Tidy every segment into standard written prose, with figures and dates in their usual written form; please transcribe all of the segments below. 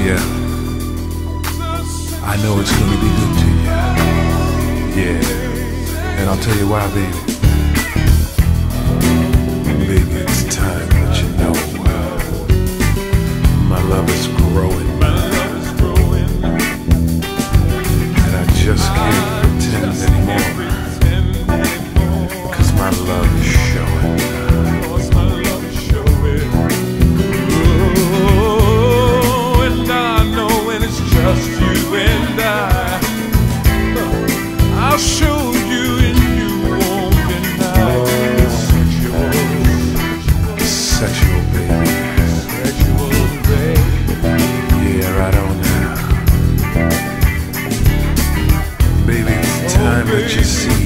you. I know it's gonna be good to you. Yeah, and I'll tell you why, baby. Baby, it's time that you know my love is growing. And I just can't pretend anymore, 'cause my love is showing. Just you and I'll show you and you won't deny. Sexual, baby. Sexual, baby. Yeah, right on now. Baby, it's time that you see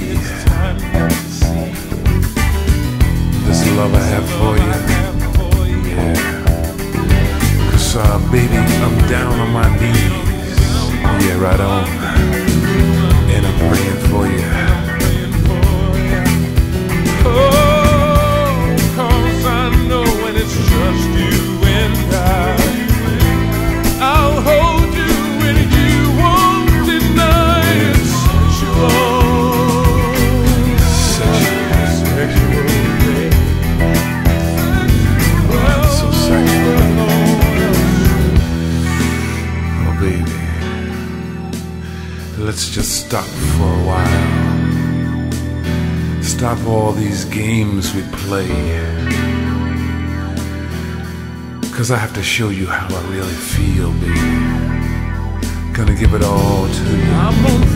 this love I have for you. Yeah. 'Cause baby, I'm down on my knees. Yeah, right on. And I'm praying for you. Oh, 'cause I know when it's just you and I'll hold you when you won't deny it. Sexual, baby. Oh, so sexual. Oh, baby. Let's just stop for a while. Stop all these games we play. 'Cause I have to show you how I really feel, baby. Gonna give it all to you. I'm on